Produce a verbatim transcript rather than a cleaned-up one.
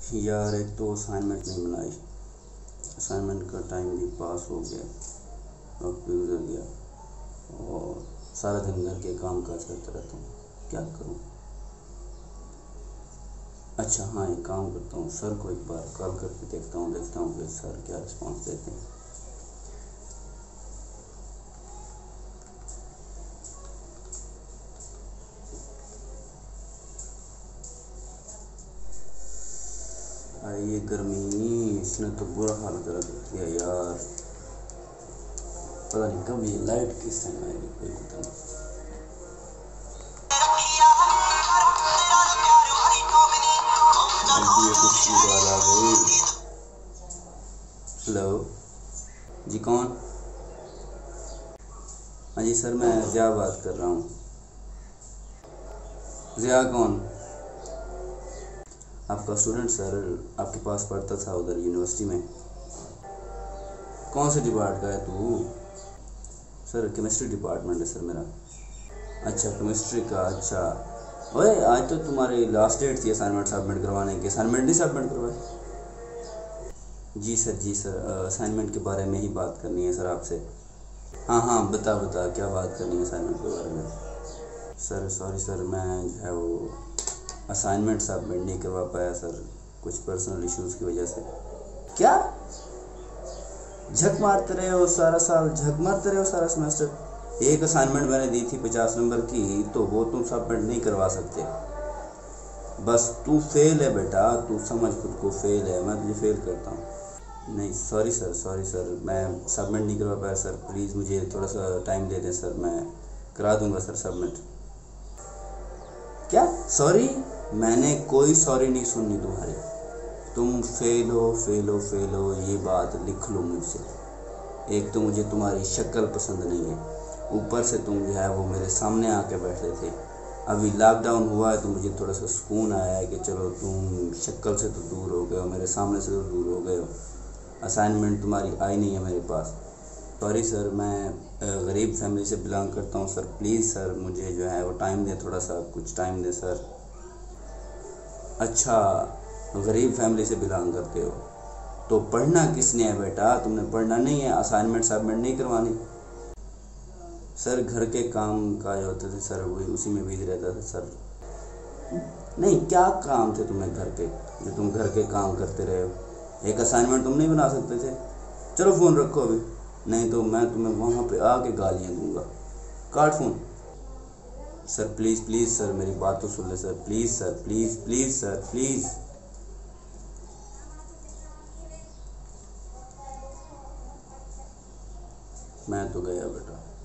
यार एक तो असाइनमेंट नहीं बनाई, असाइनमेंट का टाइम भी पास हो गया, वक्त भी गुजर गया और सारा दिन घर के काम काज करता रहता हूँ, क्या करूँ। अच्छा हाँ, एक काम करता हूँ, सर को एक बार कॉल करके देखता हूँ देखता हूँ कि सर क्या रिस्पॉन्स देते हैं। अरे ये गर्मी, इसने तो बुरा हाल कर दिया यार। पता नहीं कब ये लाइट किस टाइम आएगी, कोई पता नहीं। आ गई। हेलो जी, कौन? हाँ जी सर, मैं ज़िया बात कर रहा हूँ। ज़िया कौन? आपका स्टूडेंट सर, आपके पास पढ़ता था उधर यूनिवर्सिटी में। कौन से डिपार्ट का है तू? सर केमिस्ट्री डिपार्टमेंट है सर मेरा। अच्छा केमिस्ट्री का, अच्छा। ओए आज तो तुम्हारी लास्ट डेट थी असाइनमेंट सबमिट करवाने की, असाइनमेंट नहीं सबमिट करवाए? जी सर जी सर, असाइनमेंट के बारे में ही बात करनी है सर आपसे। हाँ हाँ बता बता, क्या बात करनी है असाइनमेंट के बारे में? सर सॉरी सर, मैं जो है वो असाइनमेंट सबमिट नहीं करवा पाया सर, कुछ पर्सनल इश्यूज़ की वजह से। क्या झक मारते रहे हो सारा साल, झक मारते रहे हो सारा सेमेस्टर? एक असाइनमेंट मैंने दी थी पचास नंबर की, तो वो तुम सबमिट नहीं करवा सकते। बस तू फेल है बेटा, तू समझ खुद को फेल है, मैं तुझे फेल करता हूँ। नहीं सॉरी सर सॉरी सर, मैं सबमिट नहीं करवा पाया सर, प्लीज़ मुझे थोड़ा सा टाइम दे दें सर, मैं करा दूँगा सर सबमिट। क्या सॉरी? मैंने कोई सॉरी नहीं सुननी तुम्हारी। तुम फेल हो फेल हो फेल हो, ये बात लिख लो मुझसे। एक तो मुझे तुम्हारी शक्ल पसंद नहीं है, ऊपर से तुम जो है वो मेरे सामने आके बैठे थे। अभी लॉकडाउन हुआ है तो मुझे थोड़ा सा सुकून आया है कि चलो तुम शक्ल से तो दूर हो गए हो, मेरे सामने से तो दूर हो गए हो। असाइनमेंट तुम्हारी आई नहीं है मेरे पास। सॉरी सर, मैं गरीब फैमिली से बिलोंग करता हूँ सर, प्लीज़ सर मुझे जो है वो टाइम दें, थोड़ा सा कुछ टाइम दें सर। अच्छा गरीब फैमिली से बिलोंग करते हो तो पढ़ना किसने है बेटा? तुमने पढ़ना नहीं है, असाइनमेंट सबमिट नहीं करवानी। सर घर के काम काज होते थे सर, वही उसी में बिजी रहता था सर। नहीं क्या काम थे तुम्हें घर के जो तुम घर के काम करते रहे हो? एक असाइनमेंट तुम नहीं बना सकते थे? चलो फ़ोन रखो अभी, नहीं तो मैं तुम्हें वहाँ पे आके गालियाँ दूंगा। काट phone. Sir please please sir, मेरी बात तो सुन ले sir, please sir please please sir please. मैं तो गया बेटा।